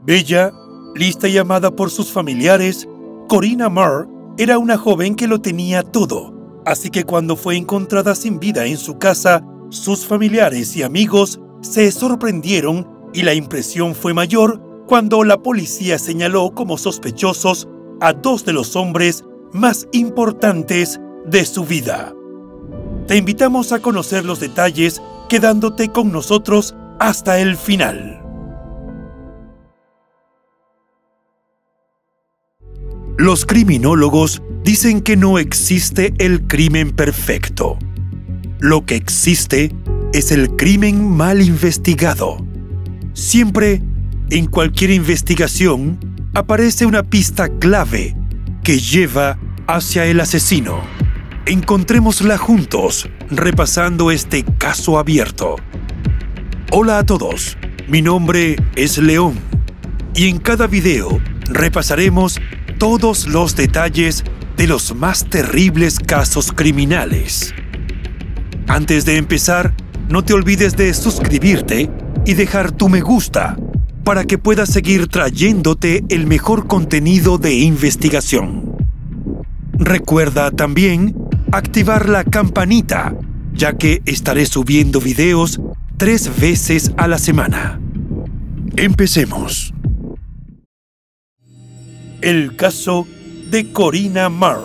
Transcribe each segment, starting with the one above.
Bella, lista y amada por sus familiares, Corina Marr era una joven que lo tenía todo. Así que cuando fue encontrada sin vida en su casa, sus familiares y amigos se sorprendieron y la impresión fue mayor cuando la policía señaló como sospechosos a dos de los hombres más importantes de su vida. Te invitamos a conocer los detalles quedándote con nosotros hasta el final. Los criminólogos dicen que no existe el crimen perfecto. Lo que existe es el crimen mal investigado. Siempre, en cualquier investigación, aparece una pista clave que lleva hacia el asesino. Encontrémosla juntos, repasando este caso abierto. Hola a todos, mi nombre es León, y en cada video repasaremos todos los detalles de los más terribles casos criminales. Antes de empezar, no te olvides de suscribirte y dejar tu me gusta para que puedas seguir trayéndote el mejor contenido de investigación. Recuerda también activar la campanita, ya que estaré subiendo videos 3 veces a la semana. Empecemos. El caso de Corina Marr.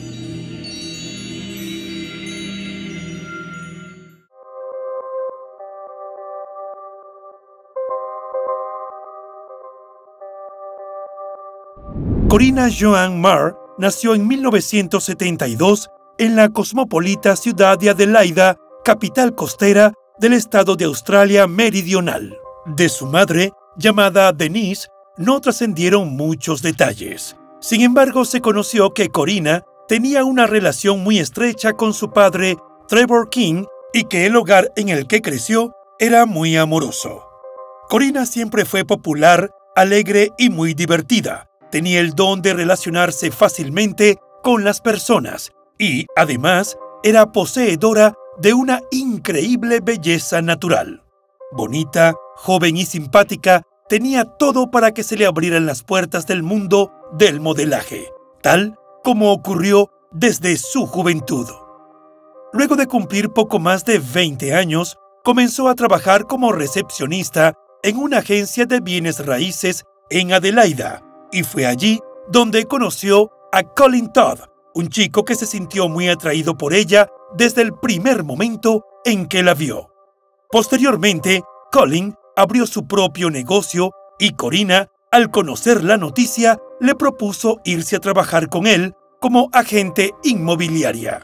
Corina Joan Marr nació en 1972 en la cosmopolita ciudad de Adelaida, capital costera del estado de Australia Meridional. De su madre, llamada Denise, no trascendieron muchos detalles. Sin embargo, se conoció que Corina tenía una relación muy estrecha con su padre, Trevor King, y que el hogar en el que creció era muy amoroso. Corina siempre fue popular, alegre y muy divertida. Tenía el don de relacionarse fácilmente con las personas y, además, era poseedora de una increíble belleza natural. Bonita, joven y simpática, tenía todo para que se le abrieran las puertas del mundo del modelaje, tal como ocurrió desde su juventud. Luego de cumplir poco más de 20 años, comenzó a trabajar como recepcionista en una agencia de bienes raíces en Adelaida, y fue allí donde conoció a Colin Todd, un chico que se sintió muy atraído por ella desde el primer momento en que la vio. Posteriormente, Colin abrió su propio negocio y Corina, al conocer la noticia, le propuso irse a trabajar con él como agente inmobiliaria.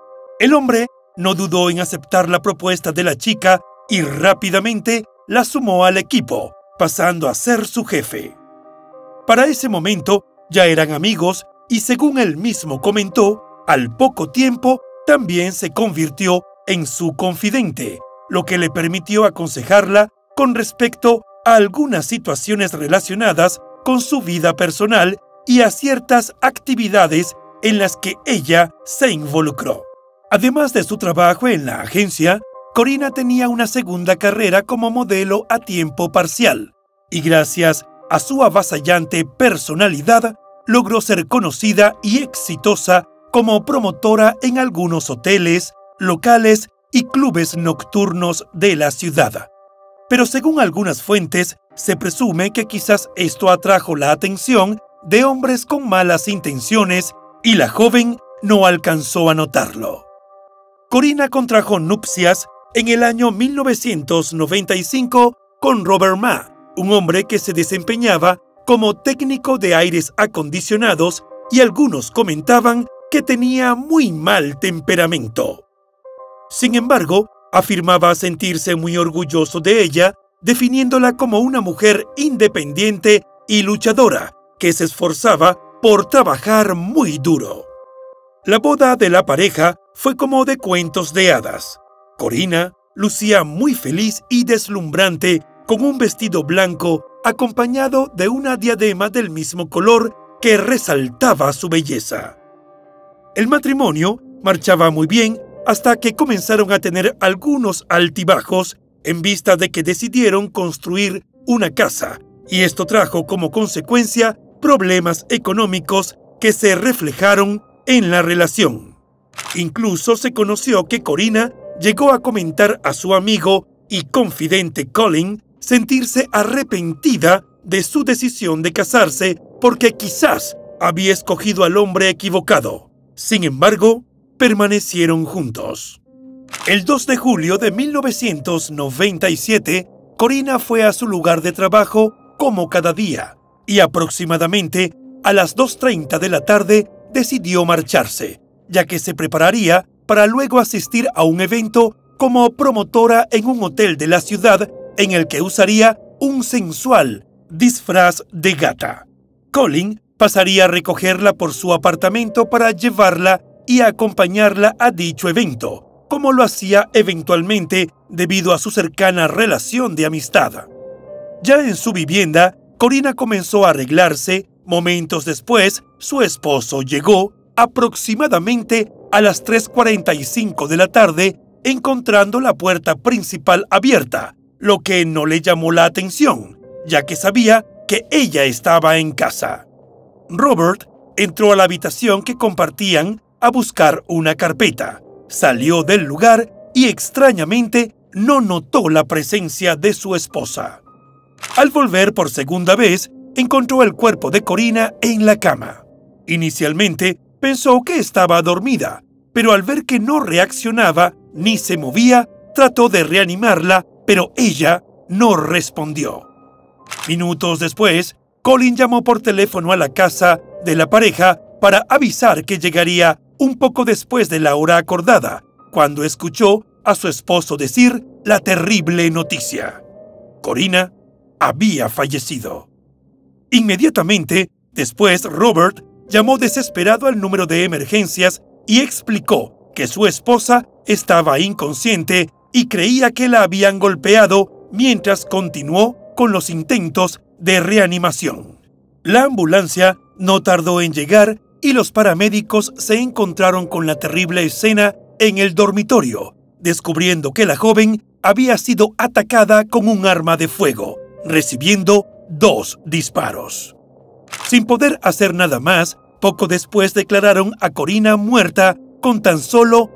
El hombre no dudó en aceptar la propuesta de la chica y rápidamente la sumó al equipo, pasando a ser su jefe. Para ese momento ya eran amigos y, según él mismo comentó, al poco tiempo también se convirtió en su confidente, lo que le permitió aconsejarla con respecto a algunas situaciones relacionadas con su vida personal y a ciertas actividades en las que ella se involucró. Además de su trabajo en la agencia, Corina tenía una segunda carrera como modelo a tiempo parcial y, gracias a su avasallante personalidad, logró ser conocida y exitosa como promotora en algunos hoteles, locales y clubes nocturnos de la ciudad. Pero según algunas fuentes, se presume que quizás esto atrajo la atención de hombres con malas intenciones y la joven no alcanzó a notarlo. Corina contrajo nupcias en el año 1995 con Robert Ma, un hombre que se desempeñaba como técnico de aires acondicionados y algunos comentaban que tenía muy mal temperamento. Sin embargo, afirmaba sentirse muy orgulloso de ella, definiéndola como una mujer independiente y luchadora que se esforzaba por trabajar muy duro. La boda de la pareja fue como de cuentos de hadas. Corina lucía muy feliz y deslumbrante con un vestido blanco acompañado de una diadema del mismo color que resaltaba su belleza. El matrimonio marchaba muy bien hasta que comenzaron a tener algunos altibajos en vista de que decidieron construir una casa y esto trajo como consecuencia problemas económicos que se reflejaron en la relación. Incluso se conoció que Corinna llegó a comentar a su amigo y confidente Colin sentirse arrepentida de su decisión de casarse porque quizás había escogido al hombre equivocado. Sin embargo, permanecieron juntos. El 2 de julio de 1997, Corinna fue a su lugar de trabajo como cada día y aproximadamente a las 2:30 de la tarde decidió marcharse, ya que se prepararía para luego asistir a un evento como promotora en un hotel de la ciudad en el que usaría un sensual disfraz de gata. Colin pasaría a recogerla por su apartamento para llevarla y acompañarla a dicho evento, como lo hacía eventualmente debido a su cercana relación de amistad. Ya en su vivienda, Corinna comenzó a arreglarse. Momentos después, su esposo llegó aproximadamente a las 3:45 de la tarde, encontrando la puerta principal abierta, lo que no le llamó la atención, ya que sabía que ella estaba en casa. Robert entró a la habitación que compartían a buscar una carpeta, salió del lugar y extrañamente no notó la presencia de su esposa. Al volver por segunda vez, encontró el cuerpo de Corinna en la cama. Inicialmente pensó que estaba dormida, pero al ver que no reaccionaba ni se movía, trató de reanimarla, pero ella no respondió. Minutos después, Colin llamó por teléfono a la casa de la pareja para avisar que llegaría un poco después de la hora acordada, cuando escuchó a su esposo decir la terrible noticia: Corinna había fallecido. Inmediatamente después, Robert llamó desesperado al número de emergencias y explicó que su esposa estaba inconsciente y creía que la habían golpeado mientras continuó con los intentos de reanimación. La ambulancia no tardó en llegar y los paramédicos se encontraron con la terrible escena en el dormitorio, descubriendo que la joven había sido atacada con un arma de fuego, recibiendo 2 disparos. Sin poder hacer nada más, poco después declararon a Corinna muerta con tan solo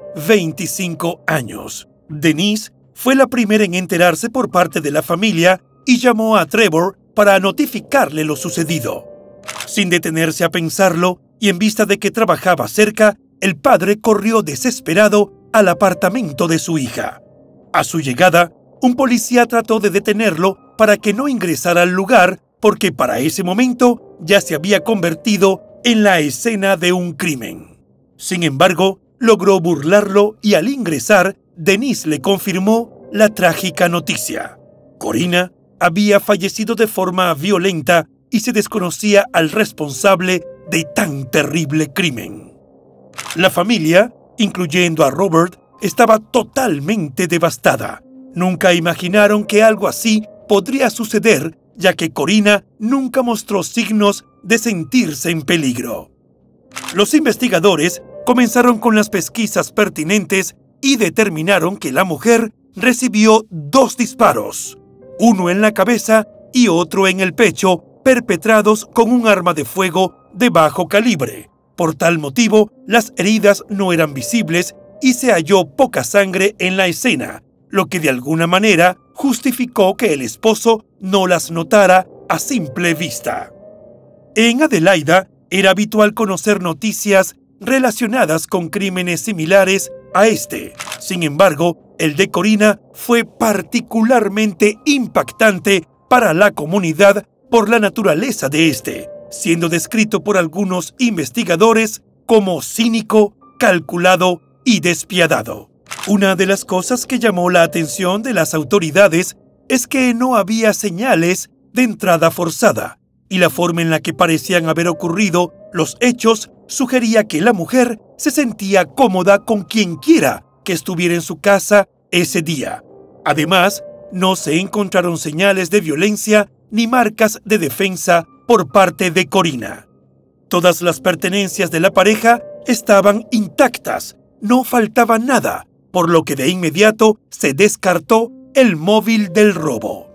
25 años. Denise fue la primera en enterarse por parte de la familia y llamó a Trevor para notificarle lo sucedido. Sin detenerse a pensarlo y en vista de que trabajaba cerca, el padre corrió desesperado al apartamento de su hija. A su llegada, un policía trató de detenerlo para que no ingresara al lugar porque para ese momento ya se había convertido en la escena de un crimen. Sin embargo, logró burlarlo y al ingresar, Denise le confirmó la trágica noticia. Corinna había fallecido de forma violenta y se desconocía al responsable de tan terrible crimen. La familia, incluyendo a Robert, estaba totalmente devastada. Nunca imaginaron que algo así podría suceder, ya que Corinna nunca mostró signos de sentirse en peligro. Los investigadores comenzaron con las pesquisas pertinentes y determinaron que la mujer recibió 2 disparos, uno en la cabeza y otro en el pecho, perpetrados con un arma de fuego de bajo calibre. Por tal motivo, las heridas no eran visibles y se halló poca sangre en la escena, lo que de alguna manera justificó que el esposo no las notara a simple vista. En Adelaida era habitual conocer noticias relacionadas con crímenes similares a este. Sin embargo, el de Corinna fue particularmente impactante para la comunidad por la naturaleza de este, siendo descrito por algunos investigadores como cínico, calculado y despiadado. Una de las cosas que llamó la atención de las autoridades es que no había señales de entrada forzada, y la forma en la que parecían haber ocurrido los hechos sugería que la mujer se sentía cómoda con quienquiera que estuviera en su casa ese día. Además, no se encontraron señales de violencia ni marcas de defensa por parte de Corinna. Todas las pertenencias de la pareja estaban intactas, no faltaba nada, por lo que de inmediato se descartó el móvil del robo.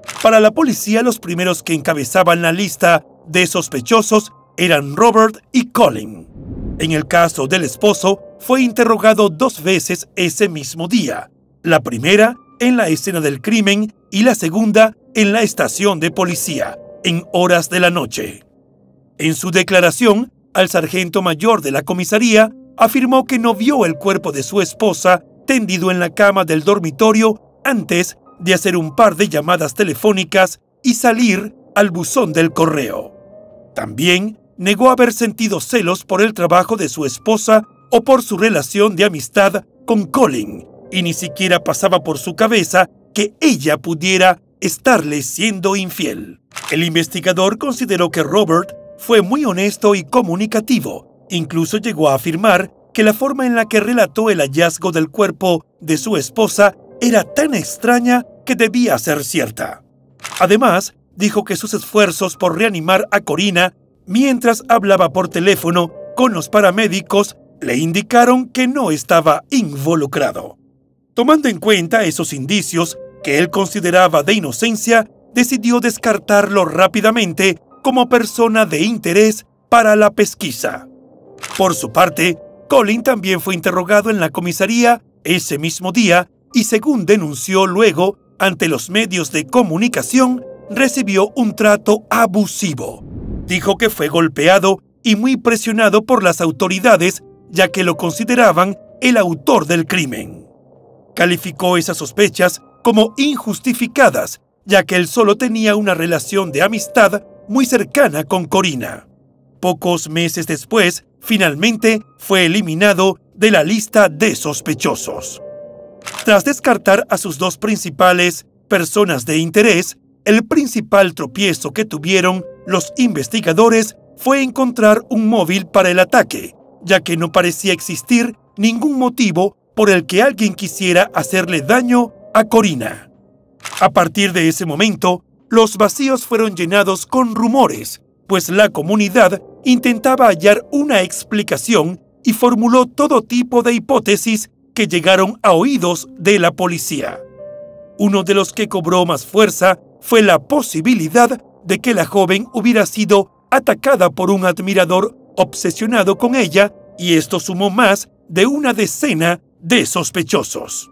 Para la policía, los primeros que encabezaban la lista de sospechosos eran Robert y Colin. En el caso del esposo, fue interrogado 2 veces ese mismo día. La primera en la escena del crimen y la segunda en la estación de policía, en horas de la noche. En su declaración, al sargento mayor de la comisaría afirmó que no vio el cuerpo de su esposa tendido en la cama del dormitorio antes de hacer un par de llamadas telefónicas y salir al buzón del correo. También negó haber sentido celos por el trabajo de su esposa o por su relación de amistad con Colin, y ni siquiera pasaba por su cabeza que ella pudiera estarle siendo infiel. El investigador consideró que Robert fue muy honesto y comunicativo. Incluso llegó a afirmar que la forma en la que relató el hallazgo del cuerpo de su esposa era tan extraña que debía ser cierta. Además, dijo que sus esfuerzos por reanimar a Corina mientras hablaba por teléfono con los paramédicos le indicaron que no estaba involucrado. Tomando en cuenta esos indicios que él consideraba de inocencia, decidió descartarlo rápidamente como persona de interés para la pesquisa. Por su parte, Colin también fue interrogado en la comisaría ese mismo día y, según denunció luego ante los medios de comunicación, recibió un trato abusivo. Dijo que fue golpeado y muy presionado por las autoridades, ya que lo consideraban el autor del crimen. Calificó esas sospechas como injustificadas, ya que él solo tenía una relación de amistad muy cercana con Corina. Pocos meses después, finalmente fue eliminado de la lista de sospechosos. Tras descartar a sus 2 principales personas de interés, el principal tropiezo que tuvieron los investigadores fue encontrar un móvil para el ataque, ya que no parecía existir ningún motivo por el que alguien quisiera hacerle daño a Corina. A partir de ese momento, los vacíos fueron llenados con rumores, pues la comunidad intentaba hallar una explicación y formuló todo tipo de hipótesis que llegaron a oídos de la policía. Uno de los que cobró más fuerza fue la posibilidad de que la joven hubiera sido atacada por un admirador obsesionado con ella, y esto sumó más de una decena de sospechosos.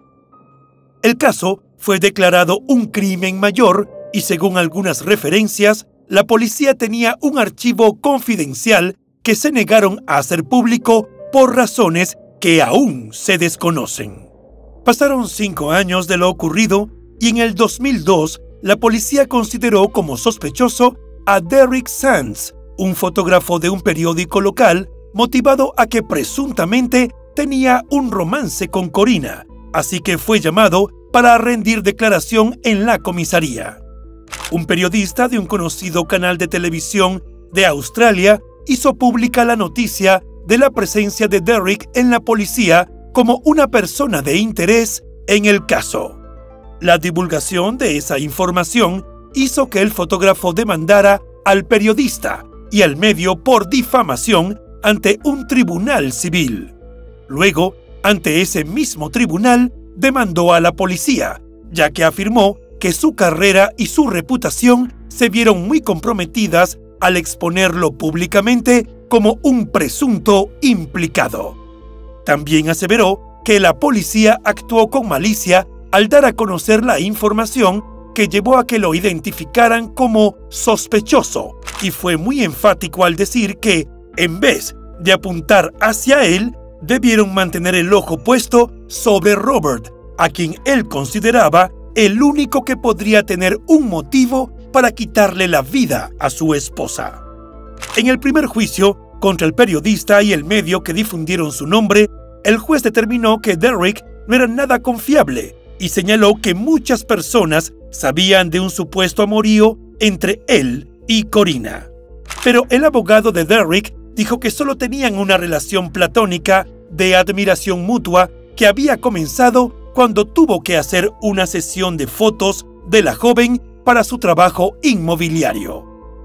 El caso fue declarado un crimen mayor y, según algunas referencias, la policía tenía un archivo confidencial que se negaron a hacer público por razones que aún se desconocen. Pasaron 5 años de lo ocurrido y en el 2002 la policía consideró como sospechoso a Derrick Sands, un fotógrafo de un periódico local, motivado a que presuntamente tenía un romance con Corina, así que fue llamado para rendir declaración en la comisaría. Un periodista de un conocido canal de televisión de Australia hizo pública la noticia de la presencia de Derrick en la policía como una persona de interés en el caso. La divulgación de esa información hizo que el fotógrafo demandara al periodista y al medio por difamación ante un tribunal civil. Luego, ante ese mismo tribunal, demandó a la policía, ya que afirmó que su carrera y su reputación se vieron muy comprometidas al exponerlo públicamente como un presunto implicado. También aseveró que la policía actuó con malicia al dar a conocer la información que llevó a que lo identificaran como sospechoso, y fue muy enfático al decir que, en vez de apuntar hacia él, debieron mantener el ojo puesto sobre Robert, a quien él consideraba el único que podría tener un motivo para quitarle la vida a su esposa. En el primer juicio contra el periodista y el medio que difundieron su nombre, el juez determinó que Derrick no era nada confiable y señaló que muchas personas sabían de un supuesto amorío entre él y Corina. Pero el abogado de Derrick dijo que solo tenían una relación platónica de admiración mutua que había comenzado cuando tuvo que hacer una sesión de fotos de la joven para su trabajo inmobiliario.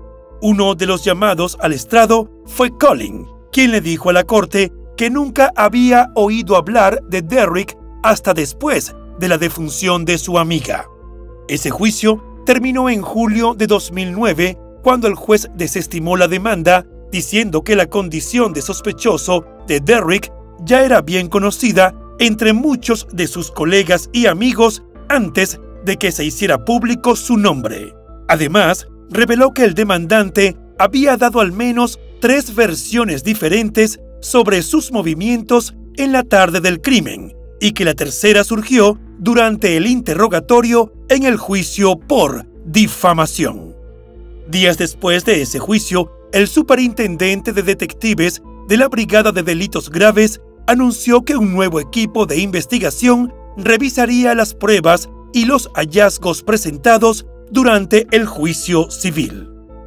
Uno de los llamados al estrado fue Colin, quien le dijo a la corte que nunca había oído hablar de Derrick hasta después de la defunción de su amiga. Ese juicio terminó en julio de 2009, cuando el juez desestimó la demanda, diciendo que la condición de sospechoso de Derrick ya era bien conocida entre muchos de sus colegas y amigos antes de que se hiciera público su nombre. Además, reveló que el demandante había dado al menos 3 versiones diferentes sobre sus movimientos en la tarde del crimen, y que la tercera surgió durante el interrogatorio en el juicio por difamación. Días después de ese juicio, el superintendente de detectives de la Brigada de Delitos Graves anunció que un nuevo equipo de investigación revisaría las pruebas y los hallazgos presentados durante el juicio civil.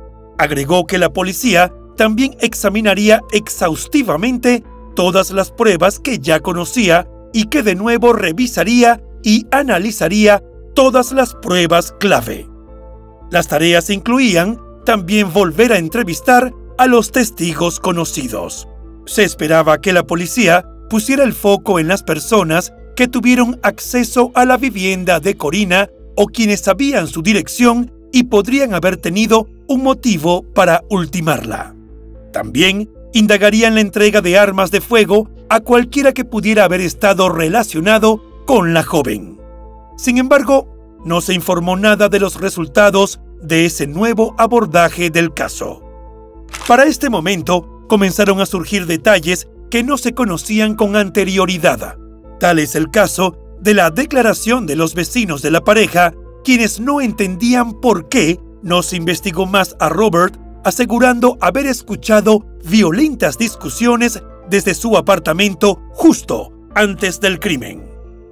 Agregó que la policía también examinaría exhaustivamente todas las pruebas que ya conocía y que de nuevo revisaría y analizaría todas las pruebas clave. Las tareas incluían también volver a entrevistar a los testigos conocidos. Se esperaba que la policía pusiera el foco en las personas que tuvieron acceso a la vivienda de Corina o quienes sabían su dirección y podrían haber tenido un motivo para ultimarla. También indagarían la entrega de armas de fuego a cualquiera que pudiera haber estado relacionado con la joven. Sin embargo, no se informó nada de los resultados de ese nuevo abordaje del caso. Para este momento, comenzaron a surgir detalles que no se conocían con anterioridad. Tal es el caso de la declaración de los vecinos de la pareja, quienes no entendían por qué no se investigó más a Robert, asegurando haber escuchado violentas discusiones desde su apartamento justo antes del crimen.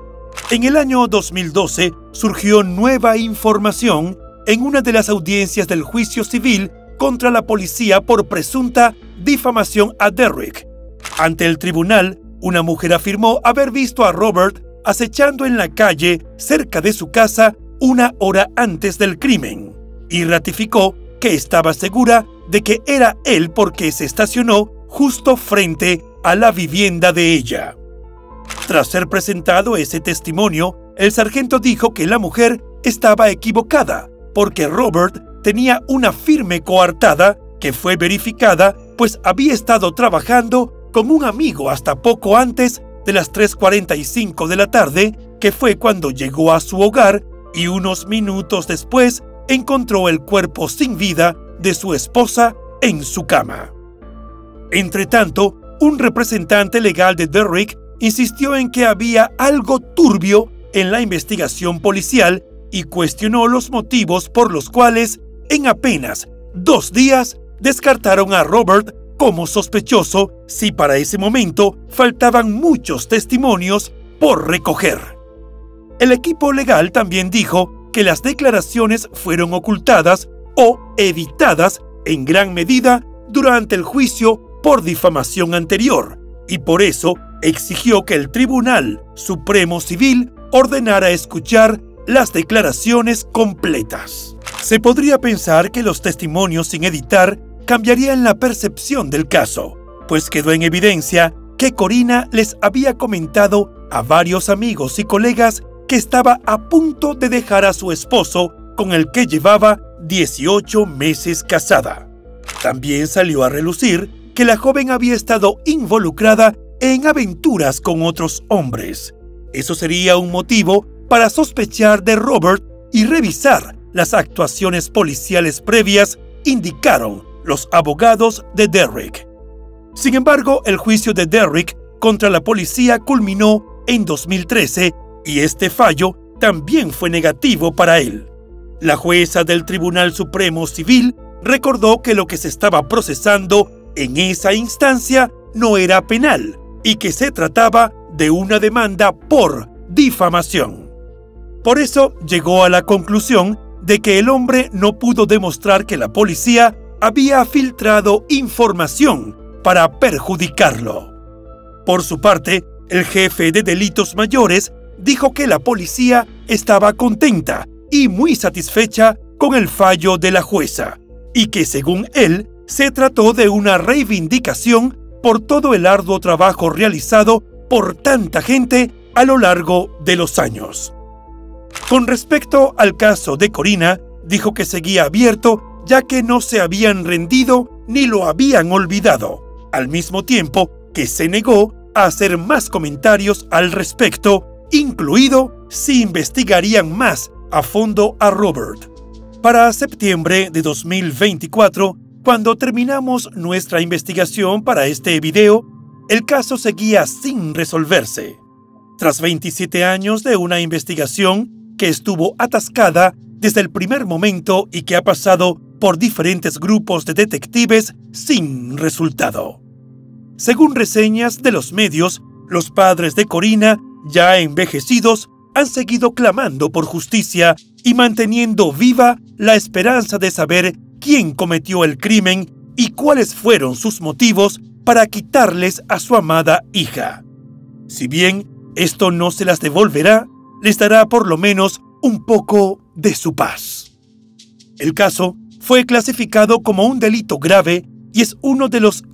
En el año 2012 surgió nueva información en una de las audiencias del juicio civil contra la policía por presunta difamación a Derrick. Ante el tribunal, una mujer afirmó haber visto a Robert acechando en la calle cerca de su casa 1 hora antes del crimen y ratificó que estaba segura de que era él porque se estacionó justo frente a la vivienda de ella. Tras ser presentado ese testimonio, el sargento dijo que la mujer estaba equivocada porque Robert tenía una firme coartada que fue verificada, pues había estado trabajando con un amigo hasta poco antes de las 3:45 de la tarde, que fue cuando llegó a su hogar, y unos minutos después encontró el cuerpo sin vida de su esposa en su cama. Entretanto, un representante legal de Derrick insistió en que había algo turbio en la investigación policial y cuestionó los motivos por los cuales, en apenas 2 días, descartaron a Robert como sospechoso si para ese momento faltaban muchos testimonios por recoger. El equipo legal también dijo que las declaraciones fueron ocultadas o editadas en gran medida durante el juicio por difamación anterior, y por eso exigió que el Tribunal Supremo Civil ordenara escuchar las declaraciones completas. Se podría pensar que los testimonios sin editar cambiarían la percepción del caso, pues quedó en evidencia que Corina les había comentado a varios amigos y colegas que estaba a punto de dejar a su esposo, con el que llevaba 18 meses casada. También salió a relucir que la joven había estado involucrada en aventuras con otros hombres. Eso sería un motivo para sospechar de Robert y revisar las actuaciones policiales previas, indicaron los abogados de Derrick. Sin embargo, el juicio de Derrick contra la policía culminó en 2013 y este fallo también fue negativo para él. La jueza del Tribunal Supremo Civil recordó que lo que se estaba procesando en esa instancia no era penal y que se trataba de una demanda por difamación. Por eso llegó a la conclusión de que el hombre no pudo demostrar que la policía había filtrado información para perjudicarlo. Por su parte, el jefe de delitos mayores dijo que la policía estaba contenta y muy satisfecha con el fallo de la jueza, y que según él, se trató de una reivindicación por todo el arduo trabajo realizado por tanta gente a lo largo de los años. Con respecto al caso de Corina, dijo que seguía abierto ya que no se habían rendido ni lo habían olvidado, al mismo tiempo que se negó a hacer más comentarios al respecto, incluido si investigarían más a fondo a Robert. Para septiembre de 2024, cuando terminamos nuestra investigación para este video, el caso seguía sin resolverse. Tras 27 años de una investigación que estuvo atascada desde el primer momento y que ha pasado por diferentes grupos de detectives sin resultado. Según reseñas de los medios, los padres de Corina, ya envejecidos, han seguido clamando por justicia y manteniendo viva la esperanza de saber quién cometió el crimen y cuáles fueron sus motivos para quitarles a su amada hija. Si bien esto no se las devolverá, les dará por lo menos un poco de su paz. El caso fue clasificado como un delito grave y es uno de los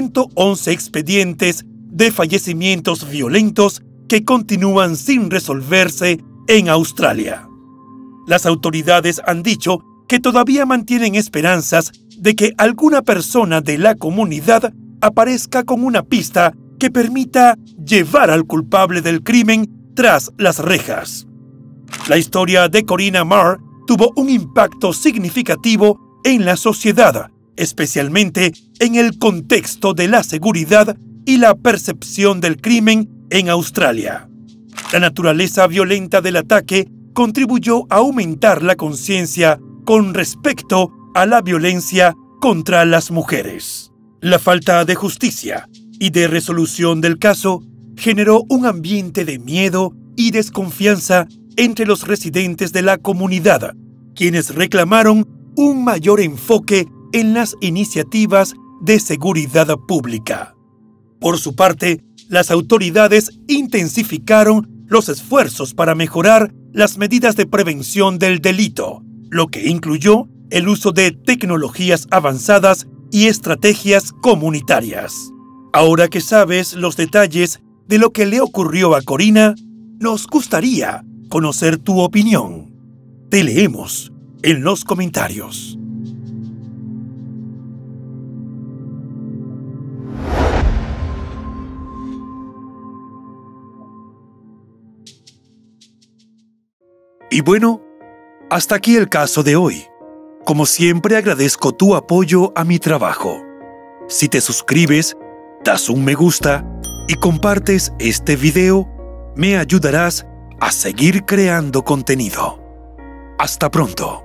111 expedientes de fallecimientos violentos que continúan sin resolverse en Australia. Las autoridades han dicho que todavía mantienen esperanzas de que alguna persona de la comunidad aparezca con una pista que permita llevar al culpable del crimen tras las rejas. La historia de Corina Marr tuvo un impacto significativo en la sociedad, especialmente en el contexto de la seguridad y la percepción del crimen en Australia. La naturaleza violenta del ataque contribuyó a aumentar la conciencia con respecto a la violencia contra las mujeres. La falta de justicia y de resolución del caso generó un ambiente de miedo y desconfianza entre los residentes de la comunidad, quienes reclamaron un mayor enfoque en las iniciativas de seguridad pública. Por su parte, las autoridades intensificaron los esfuerzos para mejorar las medidas de prevención del delito, lo que incluyó el uso de tecnologías avanzadas y estrategias comunitarias. Ahora que sabes los detalles de lo que le ocurrió a Corina, nos gustaría conocer tu opinión. Te leemos en los comentarios. Y bueno, hasta aquí el caso de hoy. Como siempre, agradezco tu apoyo a mi trabajo. Si te suscribes, das un me gusta y compartes este video, me ayudarás a seguir creando contenido. Hasta pronto.